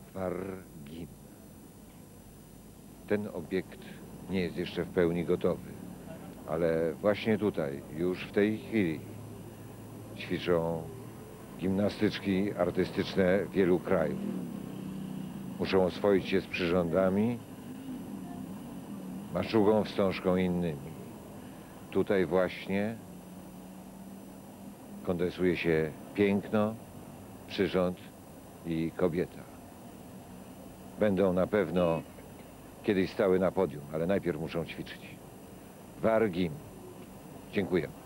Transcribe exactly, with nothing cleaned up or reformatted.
Wargim. Ten obiekt nie jest jeszcze w pełni gotowy, ale właśnie tutaj, już w tej chwili ćwiczą gimnastyczki artystyczne wielu krajów. Muszą oswoić się z przyrządami, maczugą, wstążką i innymi. Tutaj właśnie kondensuje się piękno, przyrząd i kobieta. Będą na pewno kiedyś stały na podium, ale najpierw muszą ćwiczyć. Wargim. Dziękuję.